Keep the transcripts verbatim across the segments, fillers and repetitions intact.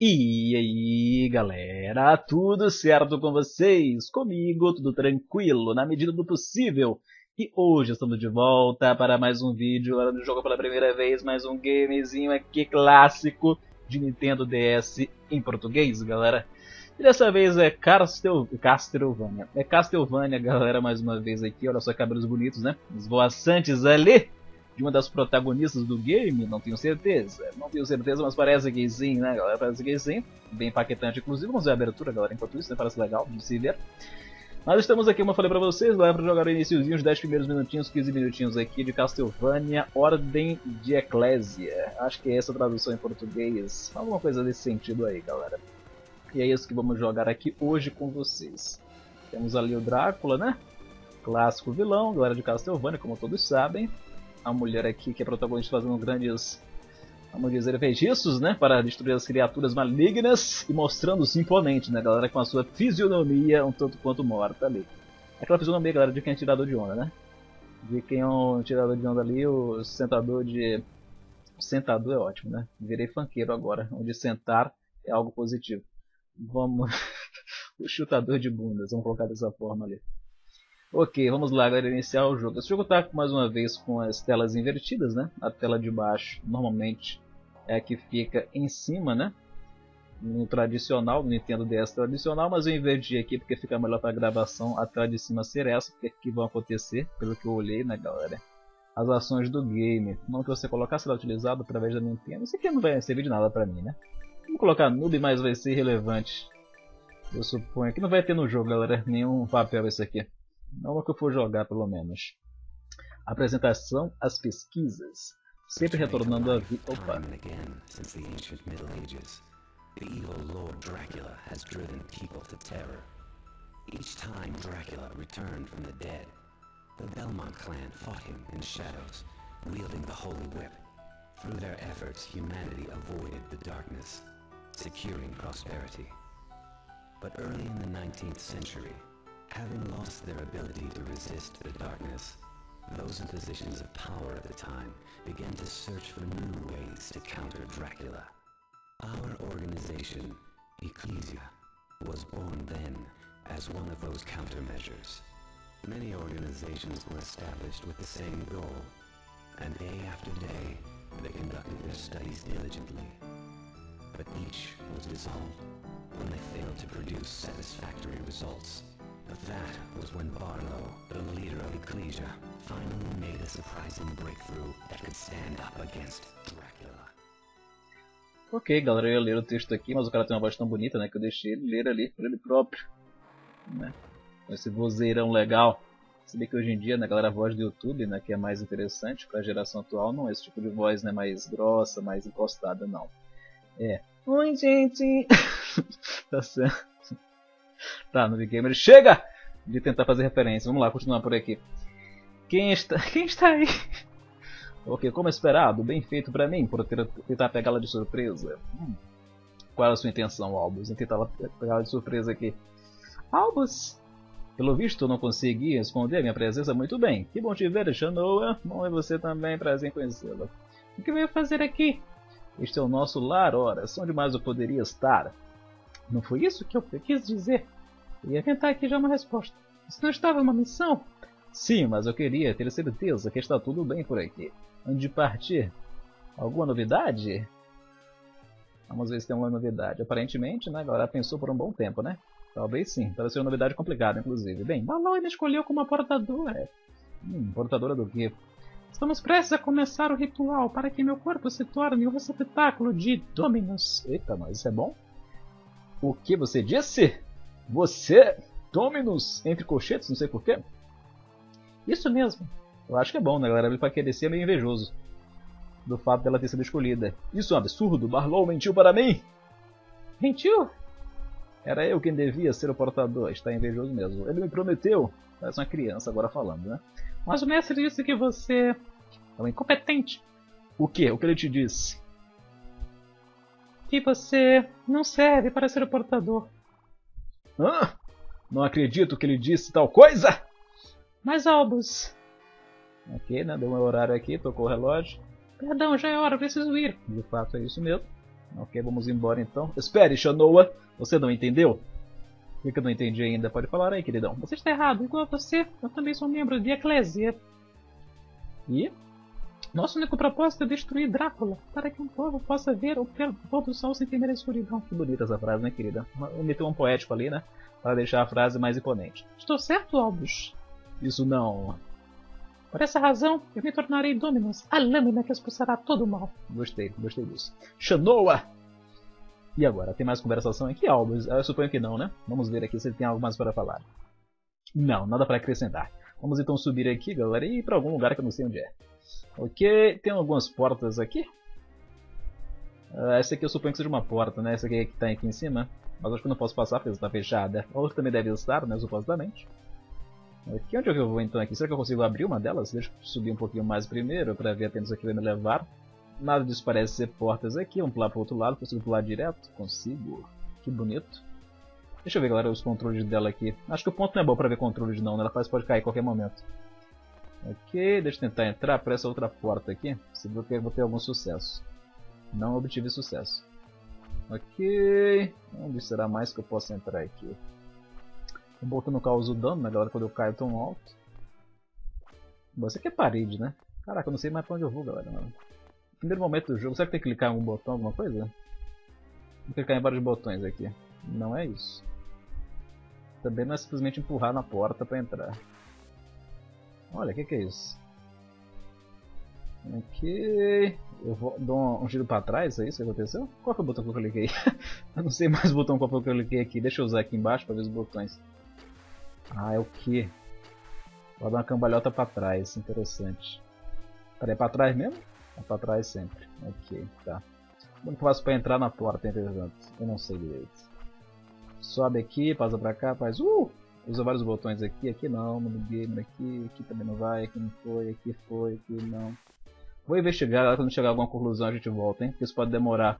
E aí galera, tudo certo com vocês? Comigo tudo tranquilo, na medida do possível. E hoje estamos de volta para mais um vídeo, hora do jogo pela primeira vez, mais um gamezinho aqui clássico de Nintendo D S em português, galera. E dessa vez é Castel... Castlevania, é Castlevania, galera, mais uma vez aqui, olha só, cabelos bonitos, né? Esvoaçantes ali. De uma das protagonistas do game, não tenho certeza. Não tenho certeza, mas parece que sim, né, galera? Parece que sim. Bem impactante, inclusive. Vamos ver a abertura, galera, enquanto isso, né? Parece legal de se ver. Mas estamos aqui, como eu falei pra vocês, lá pra jogar o iniciozinho, os dez primeiros minutinhos, quinze minutinhos aqui de Castlevania Ordem de Eclésia. Acho que é essa a tradução em português. Alguma coisa desse sentido aí, galera. E é isso que vamos jogar aqui hoje com vocês. Temos ali o Drácula, né? Clássico vilão, galera de Castlevania, como todos sabem. A mulher aqui que é protagonista fazendo grandes, vamos dizer, feitiços, né, para destruir as criaturas malignas e mostrando-se imponente, né, galera, com a sua fisionomia um tanto quanto morta ali. Aquela fisionomia, galera, de quem é tirador de onda, né? De quem é um tirador de onda ali, o sentador de... O sentador é ótimo, né? Virei funkeiro agora, onde sentar é algo positivo. Vamos... o chutador de bundas, vamos colocar dessa forma ali. Ok, vamos lá, galera, iniciar o jogo. Esse jogo está mais uma vez com as telas invertidas, né? A tela de baixo normalmente é a que fica em cima, né? No tradicional, no Nintendo D S tradicional, mas eu inverti aqui porque fica melhor para gravação a tela de cima ser essa, porque aqui vão acontecer, pelo que eu olhei, né, galera? As ações do game. Não que você colocar será utilizado através da Nintendo. Isso aqui não vai servir de nada para mim, né? Vamos colocar noob, mas vai ser relevante. Eu suponho que não vai ter no jogo, galera, nenhum papel isso aqui. Não é que eu for jogar, pelo menos. Apresentação, as pesquisas. Sempre retornando a vida. Opa! The evil Lord Dracula has driven people to terror. Each time Dracula returned from the dead, the Belmont clan fought him in shadows, wielding the Holy Whip. Through their efforts, humanity avoided the darkness, securing prosperity. But early in the nineteenth century, having lost their ability to resist the darkness, those in positions of power at the time began to search for new ways to counter Dracula. Our organization, Ecclesia, was born then as one of those countermeasures. Many organizations were established with the same goal, and day after day, they conducted their studies diligently. But each was dissolved when they failed to produce satisfactory results. But that was when Barlow, the leader of Ecclesia, finally made a surprising breakthrough that could stand up against Dracula. Ok, galera, eu ia ler o texto aqui, mas o cara tem uma voz tão bonita, né, que eu deixei ele ler ali por ele próprio, né, com esse vozeirão legal. Se bem que hoje em dia, né, galera, a voz do YouTube, né, que é mais interessante para a geração atual, não é esse tipo de voz, né, mais grossa, mais encostada, não. É. Oi, gente! Tá certo. Tá, no Gamer, chega de tentar fazer referência. Vamos lá, continuar por aqui. Quem está, quem está aí? Ok, como esperado, bem feito pra mim, por ter, tentar pegá-la de surpresa. Hum. Qual é a sua intenção, Albus, em tentar pegá-la de surpresa aqui? Albus? Pelo visto, eu não consegui esconder minha presença muito bem. Que bom te ver, Shanoa. Bom é você também, prazer em conhecê-la. O que veio fazer aqui? Este é o nosso lar, ora, onde mais eu poderia estar? Não foi isso que eu quis dizer? Eu ia tentar aqui já uma resposta. Isso não estava em uma missão? Sim, mas eu queria ter certeza que está tudo bem por aqui. Antes de partir, alguma novidade? Vamos ver se tem uma novidade. Aparentemente, né, a galera pensou por um bom tempo, né? Talvez sim, talvez seja uma novidade complicada, inclusive. Bem, Balão me escolheu como a portadora. Hum, portadora do quê? Estamos prestes a começar o ritual para que meu corpo se torne um receptáculo de Dominus. Eita, mas isso é bom? O que você disse? Você? Dominus? Entre colchetes, não sei porquê. Isso mesmo. Eu acho que é bom, né, galera? Ele vai querer ser meio invejoso do fato dela ter sido escolhida. Isso é um absurdo. Barlow mentiu para mim. Mentiu? Era eu quem devia ser o portador. Está invejoso mesmo. Ele me prometeu. Parece uma criança agora falando, né? Mas o mestre disse que você é um incompetente. O quê? O que ele te disse? Que você não serve para ser o portador. Hã? Não acredito que ele disse tal coisa! Mas Albus... Ok, né? Deu um horário aqui, tocou o relógio. Perdão, já é hora, preciso ir. De fato é isso mesmo. Ok, vamos embora então. Espere, Shanoa! Você não entendeu? O que eu não entendi ainda? Pode falar aí, queridão. Você está errado. Igual a você, eu também sou membro de Eclésia. E? Nosso único propósito é destruir Drácula, para que um povo possa ver o pôr do sol sem temer a escuridão. Que bonita essa frase, né, querida? Meteu um poético ali, né? Para deixar a frase mais imponente. Estou certo, Albus? Isso não... Por essa razão, eu me tornarei Dominus, a lâmina que expulsará todo o mal. Gostei, gostei disso. Shanoa! E agora, tem mais conversação aqui, Albus? Eu suponho que não, né? Vamos ver aqui se ele tem algo mais para falar. Não, nada para acrescentar. Vamos então subir aqui, galera, e ir para algum lugar que eu não sei onde é. Ok, tem algumas portas aqui. Uh, essa aqui eu suponho que seja uma porta, né? Essa aqui que está aqui em cima. Mas acho que eu não posso passar porque está fechada. A outra também deve estar, né? Supostamente. Aqui, onde é que eu vou então aqui? Será que eu consigo abrir uma delas? Deixa eu subir um pouquinho mais primeiro para ver apenas o que vai me levar. Nada disso parece ser portas aqui. Vamos pular para o outro lado. Consigo pular direto? Consigo. Que bonito. Deixa eu ver, galera, os controles dela aqui. Acho que o ponto não é bom para ver controles não, né? Ela faz, pode cair a qualquer momento. Ok, deixa eu tentar entrar por essa outra porta aqui. Se eu vou ter algum sucesso. Não obtive sucesso. Ok. Onde será mais que eu posso entrar aqui? O botão não causa dano, né, galera, quando eu caio tão alto. Bom, isso aqui é parede, né? Caraca, eu não sei mais pra onde eu vou, galera. No primeiro momento do jogo, será que tem que clicar em algum botão, alguma coisa? Vou clicar em vários botões aqui. Não é isso. Também não é simplesmente empurrar na porta pra entrar. Olha, o que, que é isso? Ok. Eu vou dar um, um giro pra trás, é isso que aconteceu? Qual foi o botão que eu cliquei? Eu não sei mais o botão qual foi que eu cliquei aqui. Deixa eu usar aqui embaixo pra ver os botões. Ah, é o que? Vou dar uma cambalhota pra trás, interessante. Peraí, é pra trás mesmo? É pra trás sempre. Ok, tá. Como que eu faço pra entrar na porta, entretanto? Eu não sei direito. Sobe aqui, passa pra cá, faz... Uh! Usa vários botões aqui, aqui não, no game, aqui, aqui também não vai, aqui não foi, aqui foi, aqui não. Vou investigar, quando chegar a alguma conclusão a gente volta, hein? Porque isso pode demorar.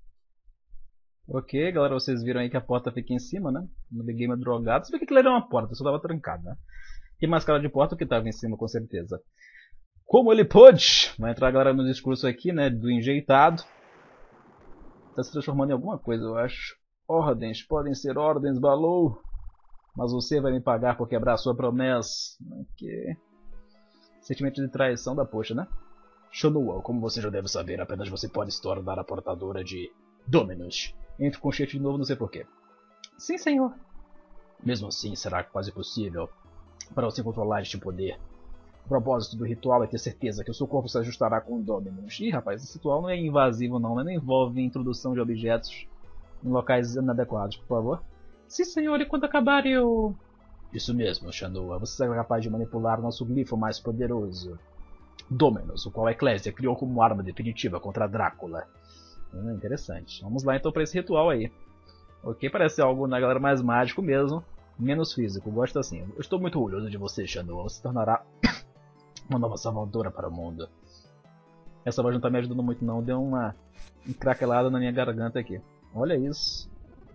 Ok, galera, vocês viram aí que a porta fica em cima, né? No The Game é drogado. Você vê que aquilo era uma porta, só tava trancada, né? Tem mais cara de porta que tava em cima, com certeza. Como ele pôde? Vai entrar agora no discurso aqui, né? Do enjeitado. Tá se transformando em alguma coisa, eu acho. Ordens, podem ser ordens, Balou. Mas você vai me pagar por quebrar a sua promessa. Ok. Sentimento de traição da poxa, né? Shanoa, como você já deve saber, apenas você pode se tornar a portadora de Dominus. Entre com Chet de novo, não sei porquê. Sim, senhor. Mesmo assim, será quase possível para você controlar este poder. O propósito do ritual é ter certeza que o seu corpo se ajustará com o Dominus. Ih, rapaz, esse ritual não é invasivo não, né? Não envolve introdução de objetos em locais inadequados, por favor. Sim, senhor, e quando acabar eu... Isso mesmo, Shanoa. Você será capaz de manipular o nosso glifo mais poderoso. Dominus, o qual a Eclésia criou como arma definitiva contra Drácula. Hum, interessante. Vamos lá então para esse ritual aí. Ok, parece algo na galera mais mágico mesmo. Menos físico, gosto assim. Eu estou muito orgulhoso de você, Shanoa. Você se tornará uma nova salvadora para o mundo. Essa voz não está me ajudando muito não. Deu uma encraquelada na minha garganta aqui. Olha isso.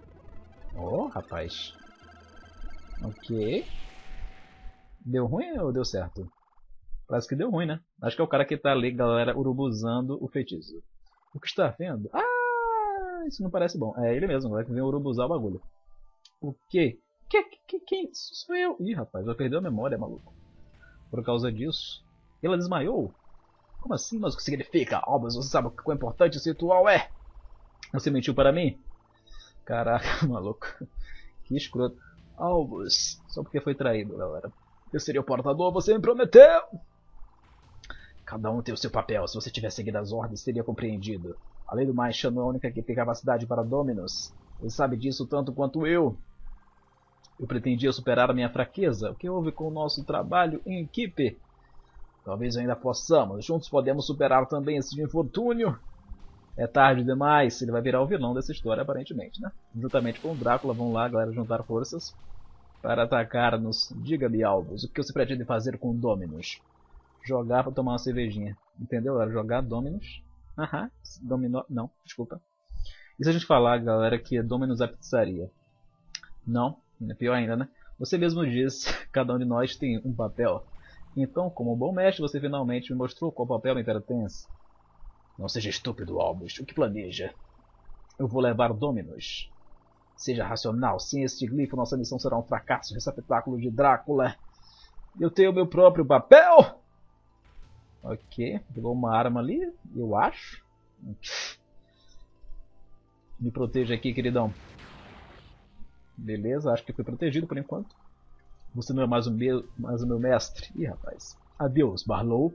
Oh, rapaz. Ok. Deu ruim ou deu certo? Parece que deu ruim, né? Acho que é o cara que tá ali, galera, urubuzando o feitiço. O que está vendo? Ah, isso não parece bom. É ele mesmo, vai que vem urubuzar o bagulho. O quê? Que, que, que, isso sou eu? Ih, rapaz, vai perder a memória, maluco. Por causa disso. Ela desmaiou? Como assim? Mas o que significa? Albus, você sabe o quão importante esse ritual é? Você mentiu para mim? Caraca, maluco. Que escroto. Albus, só porque foi traído, galera. Eu seria o portador, você me prometeu! Cada um tem o seu papel. Se você tivesse seguido as ordens, seria compreendido. Além do mais, Shanoa é a única que tem capacidade para Dominus. Ele sabe disso tanto quanto eu. Eu pretendia superar a minha fraqueza. O que houve com o nosso trabalho em equipe? Talvez ainda possamos. Juntos podemos superar também esse infortúnio. É tarde demais. Ele vai virar o vilão dessa história, aparentemente, né? Juntamente com o Drácula, vão lá, galera, juntar forças para atacar-nos. Diga-me, Albus, o que você pretende fazer com Dominus? Jogar para tomar uma cervejinha. Entendeu, galera? Jogar Dominus. Aham. Dominó... Não, desculpa. E se a gente falar, galera, que é Dominus a pizzaria? Não. É pior ainda, né? Você mesmo disse, cada um de nós tem um papel. Então, como bom mestre, você finalmente me mostrou qual papel me pertence. Não seja estúpido, Albus. O que planeja? Eu vou levar Dominus. Seja racional, sem este glifo nossa missão será um fracasso, receptáculo de Drácula. Eu tenho meu próprio papel! Ok, pegou uma arma ali, eu acho. Me proteja aqui, queridão. Beleza, acho que fui protegido por enquanto. Você não é mais o meu, mais o meu mestre. Ih, rapaz. Adeus, Barlow.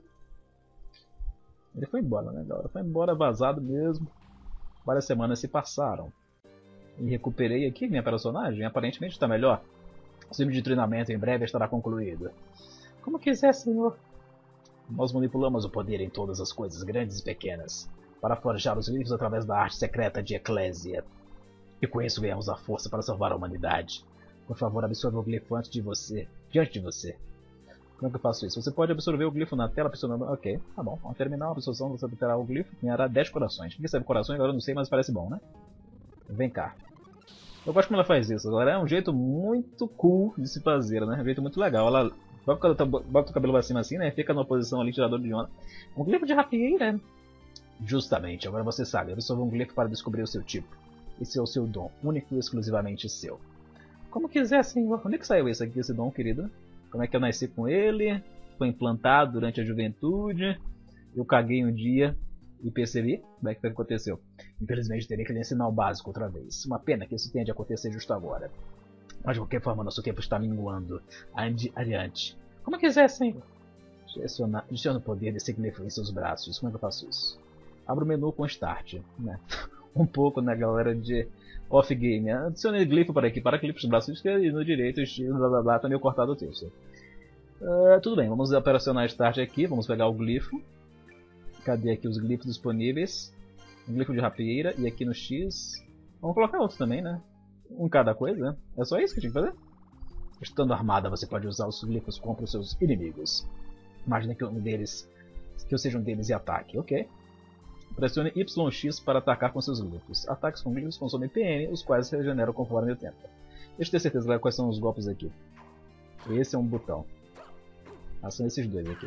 Ele foi embora, né, galera? Foi embora vazado mesmo. Várias semanas se passaram. E recuperei aqui minha personagem. Aparentemente está melhor. O ciclo de treinamento em breve estará concluído. Como quiser, senhor. Nós manipulamos o poder em todas as coisas, grandes e pequenas, para forjar os livros através da arte secreta de Eclésia. E com isso ganhamos a força para salvar a humanidade. Por favor, absorva o glifo antes de você, diante de você. Como é que eu faço isso? Você pode absorver o glifo na tela pressionando... Ok, tá bom. Ao terminar a absorção, você terá o glifo e ganhará dez corações. Ninguém sabe corações, agora eu não sei, mas parece bom, né? Vem cá. Eu gosto como ela faz isso. Agora é um jeito muito cool de se fazer, né? É um jeito muito legal. Ela bota, bota o cabelo pra cima assim, né? Fica numa posição ali, tirador de onda. Um glifo de rapieira. Justamente. Agora você sabe. Absorva um glifo para descobrir o seu tipo. Esse é o seu dom. Único e exclusivamente seu. Como quiser, senhor. Onde é que saiu esse aqui, esse dom, querido? Como é que eu nasci com ele? Foi implantado durante a juventude. Eu caguei um dia e percebi. Como é que aconteceu? Infelizmente teria que lhe ensinar o básico outra vez. Uma pena que isso tenha de acontecer justo agora. Mas de qualquer forma, nosso tempo está minguando. Ande adiante. Como quiser, senhor. Adicione o poder desse glifo em seus braços. Como é que eu faço isso? Abra o menu com Start. Né? Um pouco na galera de off-game. Adicione glifo para aqui, para glifos no braço esquerdo e no direito, estilo, blá blá blá, tá meio cortado o texto. Uh, tudo bem, vamos operacionar Start aqui, vamos pegar o glifo. Cadê aqui os glifos disponíveis? Um glifo de rapieira e aqui no X. Vamos colocar outros também, né? Um cada coisa, né? É só isso que eu tinha que fazer? Estando armada, você pode usar os glifos contra os seus inimigos. Imagina que um deles, que eu seja um deles e ataque, ok? Pressione Y X para atacar com seus glifos. Ataques com glifos consomem P M, os quais se regeneram conforme o tempo. Deixa eu ter certeza, galera, quais são os golpes aqui. Esse é um botão. Ah, são esses dois aqui.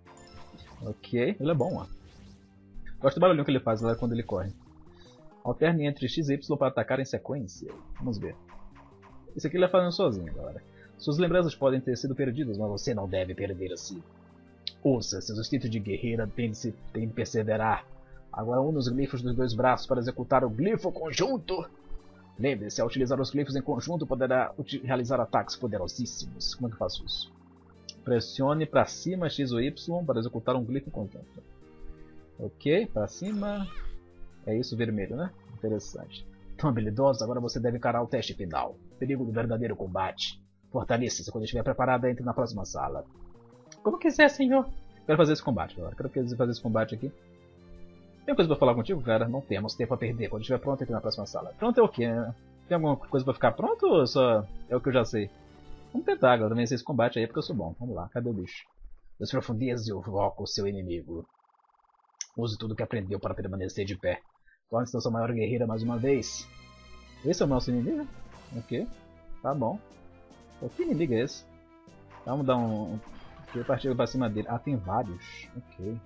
Ok, ele é bom, ó. Gosto do barulhinho que ele faz, galera, quando ele corre. Alterne entre X e Y para atacar em sequência. Vamos ver. Esse aqui ele vai fazendo sozinho, galera. Suas lembranças podem ter sido perdidas, mas você não deve perder assim. Ouça, seus instintos de guerreira têm de, se, têm de perseverar. Agora une os glifos dos dois braços para executar o glifo conjunto. Lembre-se, ao utilizar os glifos em conjunto, poderá realizar ataques poderosíssimos. Como é que eu faço isso? Pressione para cima X ou Y para executar um glifo conjunto. Ok, para cima. É isso, vermelho, né? Interessante. Tão habilidoso, agora você deve encarar o teste final. Perigo do verdadeiro combate. Fortaleça-se quando estiver preparada, entre na próxima sala. Como quiser, senhor. Quero fazer esse combate, galera. Quero fazer esse combate aqui. Tem coisa pra falar contigo, cara? Não temos tempo a perder. Quando estiver pronto, entre na próxima sala. Pronto é o quê? Tem alguma coisa pra ficar pronto ou só é o que eu já sei? Vamos tentar, galera. Também esse combate aí porque eu sou bom. Vamos lá, cadê o bicho? Das profundezas eu invoco o seu inimigo. Use tudo que aprendeu para permanecer de pé. Torne-se sua maior guerreira mais uma vez. Esse é o nosso inimigo? Ok. Tá bom. Pô, que inimigo é esse? Vamos dar um... Eu partir pra cima dele. Ah, tem vários. Ok.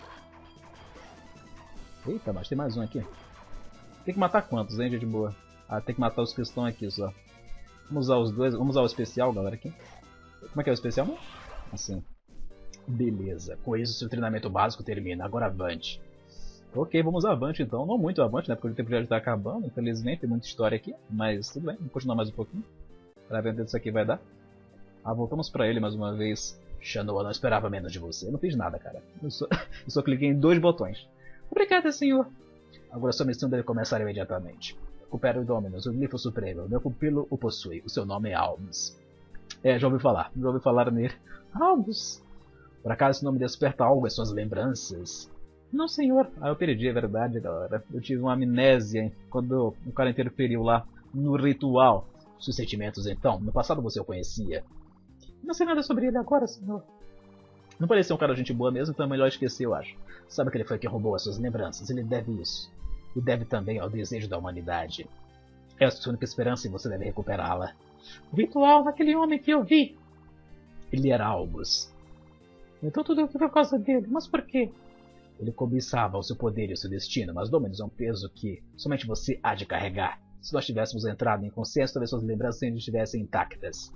Eita, mas tem mais um aqui. Tem que matar quantos, hein, gente boa? Ah, tem que matar os que estão aqui só. Vamos usar os dois. Vamos usar o especial, galera, aqui. Como é que é o especial, mano? Assim. Beleza. Com isso, seu treinamento básico termina. Agora avante. Ok, vamos avante então. Não muito avante, né? Porque o tempo já está acabando. Infelizmente, tem muita história aqui. Mas tudo bem, vamos continuar mais um pouquinho. Pra ver onde isso aqui vai dar. Ah, voltamos pra ele mais uma vez. Shanoa, não esperava menos de você. Eu não fiz nada, cara. Eu só, eu só cliquei em dois botões. Obrigada, senhor. Agora sua missão deve começar imediatamente. Recupere o Dominus, o glifo supremo. Meu pupilo o possui. O seu nome é Albus. É, já ouvi falar. Já ouvi falar nele. Albus? Por acaso esse nome desperta algo em suas lembranças? Não, senhor. Ah, eu perdi, é verdade, galera. Eu tive uma amnésia hein, quando o cara interferiu lá no ritual. Seus sentimentos, então? No passado você o conhecia? Não sei nada sobre ele agora, senhor. Não parecia um cara de gente boa mesmo, então é melhor esquecer, eu acho. Sabe que ele foi quem roubou as suas lembranças, ele deve isso. E deve também ao desejo da humanidade. É a sua única esperança e você deve recuperá-la. O ritual daquele homem que eu vi. Ele era Albus. Então tudo é por causa dele, mas por quê? Ele cobiçava o seu poder e o seu destino, mas Dominus é um peso que somente você há de carregar. Se nós tivéssemos entrado em consenso, talvez suas lembranças ainda estivessem intactas.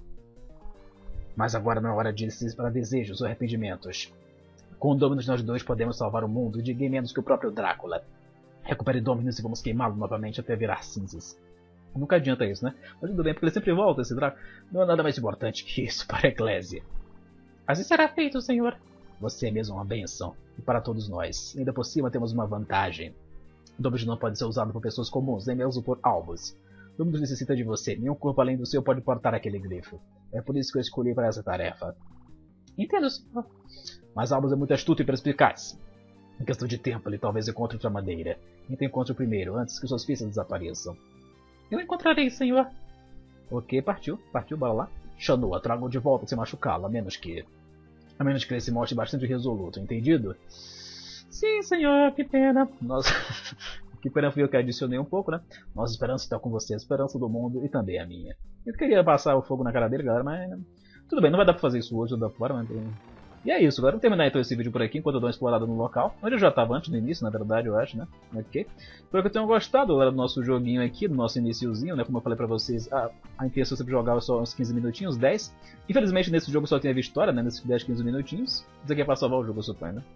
Mas agora não é hora de ir para desejos ou arrependimentos. Com o Dominus nós dois podemos salvar o mundo e ninguém menos que o próprio Drácula. Recupere Dominus e vamos queimá-lo novamente até virar cinzas. Nunca adianta isso, né? Mas tudo bem, porque ele sempre volta, esse Drácula. Não é nada mais importante que isso para a Eclésia. Assim será feito, senhor. Você é mesmo uma bênção. E para todos nós. E ainda por cima temos uma vantagem. Dominus não pode ser usado por pessoas comuns, nem mesmo por albos. Dominus necessita de você. Nenhum corpo além do seu pode portar aquele grifo. É por isso que eu escolhi para essa tarefa. Entendo, senhor. Mas Albus é muito astuto e perspicaz. Em questão de tempo, ele talvez encontre outra maneira. Então encontre o primeiro, antes que suas pistas desapareçam. Eu encontrarei, senhor. Ok, partiu. Partiu, bora lá. Shanoa, traga-o de volta sem machucá-lo, a menos que... A menos que ele se mostre bastante resoluto, entendido? Sim, senhor, que pena. Nossa... que pena fui eu que adicionei um pouco, né? Nossa esperança está com você, a esperança do mundo e também a minha. Eu queria passar o fogo na cara dele, galera, mas... Tudo bem, não vai dar pra fazer isso hoje, não dá pra mas... E é isso, galera. Vamos terminar então esse vídeo por aqui, enquanto eu dou uma explorada no local. Onde eu já estava antes, no início, na verdade, eu acho, né? Ok. Espero que tenham gostado, galera, do nosso joguinho aqui, do nosso iniciozinho, né? Como eu falei pra vocês, a, a intenção sempre jogar só uns quinze minutinhos, dez. Infelizmente, nesse jogo só tem a vitória, né? Nesses dez, quinze minutinhos. Isso aqui é pra salvar o jogo, eu suponho, né?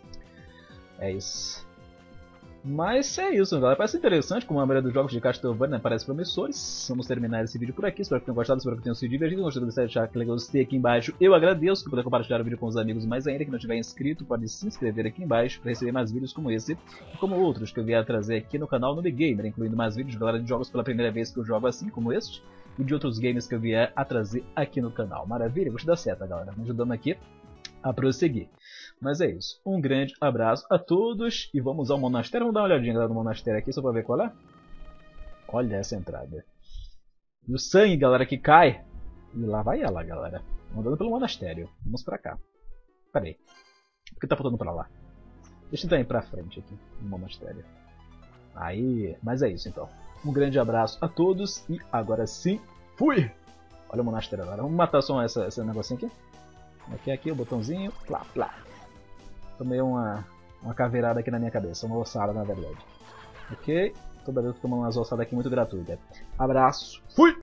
É isso. Mas é isso, galera. Parece interessante, como a maioria dos jogos de Castlevania, né? Parece promissores. Vamos terminar esse vídeo por aqui. Espero que tenham gostado, espero que tenham se divertido. Se gostou, deixar aquele gostei aqui embaixo. Eu agradeço. Se puder compartilhar o vídeo com os amigos mais ainda, que não tiver inscrito, pode se inscrever aqui embaixo para receber mais vídeos como esse e como outros que eu vier trazer aqui no canal Noob Gamer, incluindo mais vídeos, galera, de jogos pela primeira vez que eu jogo assim, como este, e de outros games que eu vier a trazer aqui no canal. Maravilha? Gostei da seta, galera. Me ajudando aqui a prosseguir. Mas é isso. Um grande abraço a todos e vamos ao monastério. Vamos dar uma olhadinha galera, no monastério aqui só pra ver qual é. Olha essa entrada. E o sangue, galera, que cai. E lá vai ela, galera. Andando pelo monastério. Vamos pra cá. Pera aí. Por que tá faltando pra lá? Deixa eu tentar ir pra frente aqui no monastério. Aí. Mas é isso então. Um grande abraço a todos e agora sim, fui! Olha o monastério agora. Vamos matar só essa, esse negocinho aqui. Aqui, aqui, o botãozinho. Plá, plá. Tomei uma, uma caveirada aqui na minha cabeça, uma ossada na verdade. Ok? Toda vez que eu tomo umas ossadas aqui muito gratuitas. Abraço, fui!